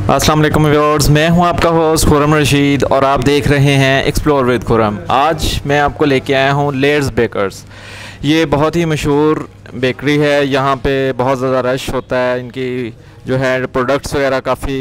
अस्सलाम वालेकुम व्यूअर्स, मैं हूं आपका होस्ट खुरम रशीद और आप देख रहे हैं एक्सप्लोर विद खुरम। आज मैं आपको लेके आया हूं लेयर्स बेकर्स। ये बहुत ही मशहूर बेकरी है। यहाँ पे बहुत ज़्यादा रश होता है। इनकी जो है प्रोडक्ट्स वगैरह काफ़ी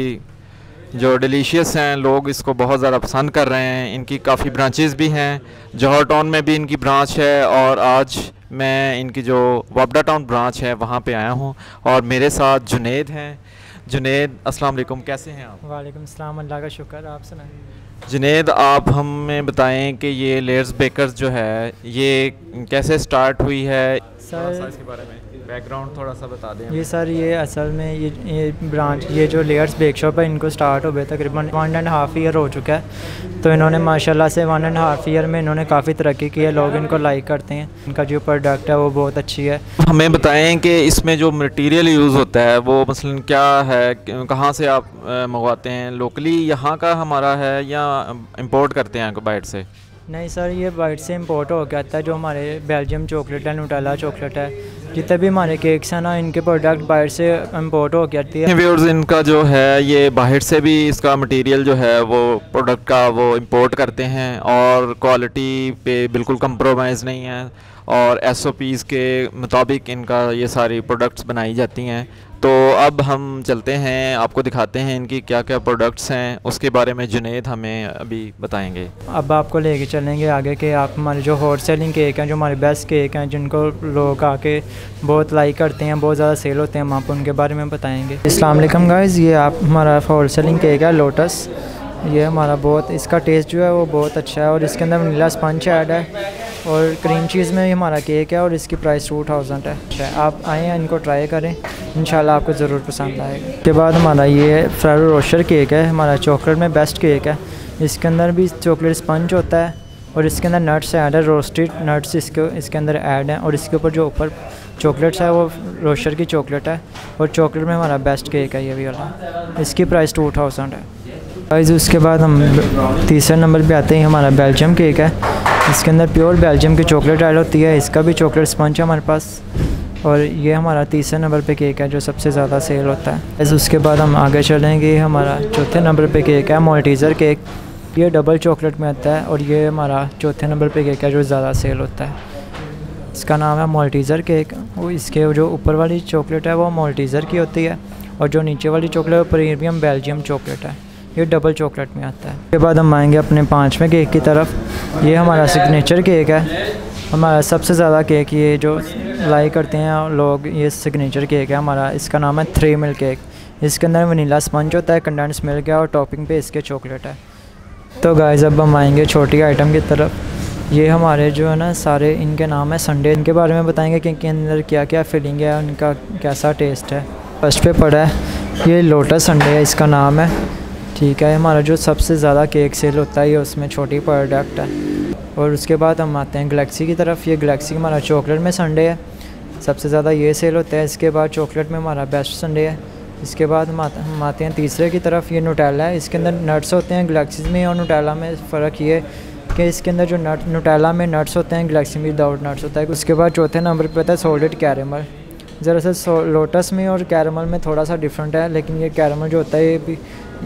जो डिलीशियस हैं, लोग इसको बहुत ज़्यादा पसंद कर रहे हैं। इनकी काफ़ी ब्रांचेस भी हैं। जौहर टाउन में भी इनकी ब्रांच है और आज मैं इनकी जो वापडा टाउन ब्रांच है वहाँ पे आया हूँ और मेरे साथ जुनेद हैं। जुनेद, अस्सलाम वालेकुम, कैसे हैं आप? वालेकुम सलाम, अल्लाह का शुक्र। आप सुनाएं। जुनेद, आप हमें बताएं कि ये लेयर्स बेकर्स जो है ये कैसे स्टार्ट हुई है? सर इसके बारे में बैकग्राउंड थोड़ा सा बता दें। ये असल में ये ब्रांच, ये जो लेयर्स बेक शॉप है, इनको स्टार्ट हो गए तकरीबन 1.5 ईयर हो चुका है। तो इन्होंने माशाल्लाह से 1.5 ईयर में इन्होंने काफ़ी तरक्की की है। लोग इनको लाइक करते हैं। इनका जो प्रोडक्ट है वो बहुत अच्छी है। हमें बताएं कि इसमें जो मटेरियल यूज़ होता है वो मसलन क्या है, कहाँ से आप मंगवाते हैं? लोकली यहाँ का हमारा है या इंपोर्ट करते हैं बाहर से? नहीं सर, ये बाहर से इंपोर्ट हो के आता है। जो हमारे बेल्जियम चॉकलेट है, न्यूटेला चॉकलेट है, जितने भी हमारे केक्स हैं ना, इनके प्रोडक्ट बाहर से इंपोर्ट हो के आती है। व्यूअर्स, इनका जो है ये बाहर से भी इसका मटेरियल जो है वो प्रोडक्ट का वो इंपोर्ट करते हैं और क्वालिटी पे बिल्कुल कंप्रोमाइज़ नहीं है और SOPs के मुताबिक इनका ये सारी प्रोडक्ट्स बनाई जाती हैं। तो अब हम चलते हैं, आपको दिखाते हैं इनकी क्या क्या प्रोडक्ट्स हैं। उसके बारे में जुनेद हमें अभी बताएंगे। अब आपको लेके चलेंगे आगे के आप हमारे जो हॉट सेलिंग केक हैं, जो हमारे बेस्ट केक हैं, जिनको लोग आके बहुत लाइक करते हैं, बहुत ज़्यादा सेल होते हैं, हम आपको उनके बारे में बताएंगे। अस्सलाम वालेकुम गाइज़, ये आप हमारा हॉट सेलिंग केक है लोटस। ये हमारा बहुत, इसका टेस्ट जो है वो बहुत अच्छा है और इसके अंदर वनीला स्पंज ऐड है और क्रीम चीज़ में हमारा केक है और इसकी प्राइस 2000 है। आप आएँ, इनको ट्राई करें, इंशाल्लाह आपको ज़रूर पसंद आएगा। उसके बाद हमारा ये फेरो रोशर केक है, हमारा चॉकलेट में बेस्ट केक है। इसके अंदर भी चॉकलेट स्पंज होता है और इसके अंदर नट्स ऐड है, रोस्टेड नट्स इसके अंदर ऐड हैं और इसके ऊपर जो ऊपर चॉकलेट्स है वो रोशर की चॉकलेट है और चॉकलेट में हमारा बेस्ट केक है ये भी वाला। इसकी प्राइस 2000 है। गाइस, उसके बाद हम तीसरे नंबर पे आते हैं, हमारा बेल्जियम केक है। इसके अंदर प्योर बेल्जियम की चॉकलेट ऐड होती है। इसका भी चॉकलेट स्पंज है हमारे पास और ये हमारा तीसरे नंबर पे केक है जो सबसे ज़्यादा सेल होता है। ऐसे उसके बाद हम आगे चलेंगे, हमारा चौथे नंबर पे केक है माल्टीज़र केक। ये डबल चॉकलेट में आता है और ये हमारा चौथे नंबर पे केक है जो ज़्यादा सेल होता है। इसका नाम है माल्टीज़र केक। वो इसके जो ऊपर वाली चॉकलेट है वो माल्टीज़र की होती है और जो नीचे वाली चॉकलेट है प्रीमियम बेल्जियम चॉकलेट है। ये डबल चॉकलेट में आता है। उसके बाद हम आएंगे अपने 5वें केक की तरफ। ये हमारा सिग्नेचर केक है। हमारा सबसे ज़्यादा केक ये जो लाइक करते हैं लोग, ये सिग्नेचर केक है हमारा। इसका नाम है 3 मिल्क केक। इसके अंदर वनीला स्पंज होता है, कंडेंस मिल्क है और टॉपिंग पे इसके चॉकलेट है। तो गाइस, अब हम आएंगे छोटी आइटम की तरफ। ये हमारे जो है ना सारे, इनके नाम है संडे। इनके बारे में बताएंगे कि इनके अंदर क्या क्या फिलिंग है, उनका कैसा टेस्ट है। फर्स्ट पे पड़ा है ये लोटस संडे है, इसका नाम है। ठीक है, हमारा जो सबसे ज़्यादा केक सेल होता है ये उसमें छोटी प्रोडक्ट है। और उसके बाद हम आते हैं गैलेक्सी की तरफ। ये गैलेक्सी हमारा चॉकलेट में संडे है, सबसे ज़्यादा ये सेल होता है। इसके बाद चॉकलेट में हमारा बेस्ट संडे है। इसके बाद हम आते हैं तीसरे की तरफ। ये न्यूटेला है। इसके अंदर नट्स होते हैं गैलेक्सी में और न्यूटेला में फ़र्क ये कि इसके अंदर जो न्यूटेला में नट्स होते हैं, गैलेक्सी में विदाउट नट्स होता है। उसके बाद चौथे नंबर पर आता है सॉल्टेड कैरेमल। दरअसल लोटस में और कैरेमल में थोड़ा सा डिफरेंट है, लेकिन ये कैरेमल जो होता है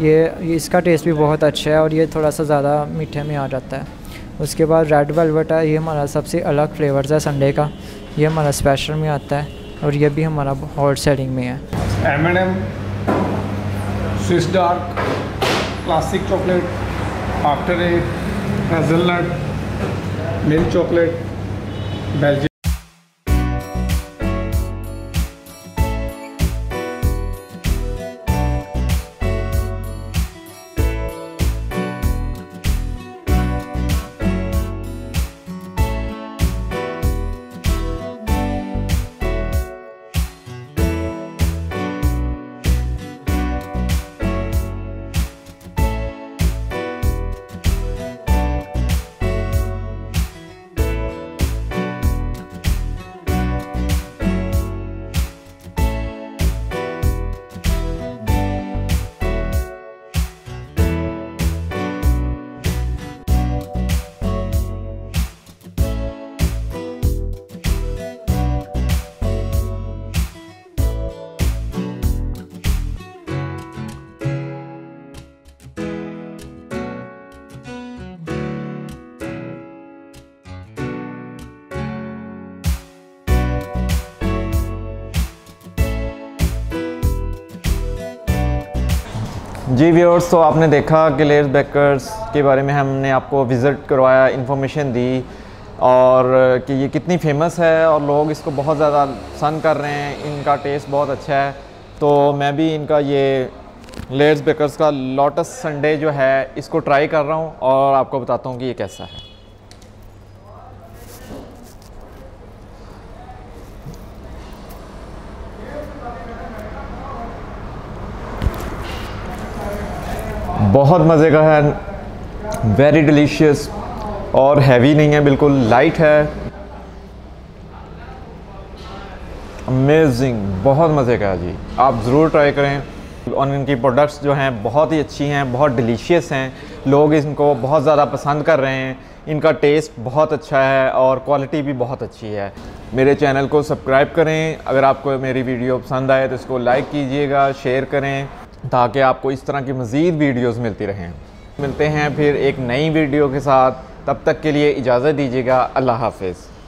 ये इसका टेस्ट भी बहुत अच्छा है और ये थोड़ा सा ज़्यादा मीठे में आ जाता है। उसके बाद रेड वेलवेट है। ये हमारा सबसे अलग फ्लेवर्स है संडे का। ये हमारा स्पेशल में आता है और ये भी हमारा हॉट सेलिंग में है। M&M, Swiss dark, classic chocolate, after eight, hazelnut, milk chocolate, Belgium. जी व्यूअर्स, तो आपने देखा कि लेयर्स बेकर्स के बारे में हमने आपको विज़िट करवाया, इन्फॉर्मेशन दी और कि ये कितनी फ़ेमस है और लोग इसको बहुत ज़्यादा पसंद कर रहे हैं, इनका टेस्ट बहुत अच्छा है। तो मैं भी इनका ये लेयर्स बेकर्स का लोटस संडे जो है इसको ट्राई कर रहा हूँ और आपको बताता हूँ कि ये कैसा है। बहुत मज़े का है, वेरी डिलीशियस और हैवी नहीं है, बिल्कुल लाइट है। अमेजिंग, बहुत मज़े का है जी, आप ज़रूर ट्राई करें। और इनकी प्रोडक्ट्स जो हैं बहुत ही अच्छी हैं, बहुत डिलीशियस हैं, लोग इनको बहुत ज़्यादा पसंद कर रहे हैं। इनका टेस्ट बहुत अच्छा है और क्वालिटी भी बहुत अच्छी है। मेरे चैनल को सब्सक्राइब करें, अगर आपको मेरी वीडियो पसंद आए तो इसको लाइक कीजिएगा, शेयर करें ताकि आपको इस तरह की मज़ीद वीडियोस मिलती रहें। मिलते हैं फिर एक नई वीडियो के साथ, तब तक के लिए इजाज़त दीजिएगा। अल्लाह हाफ़िज़।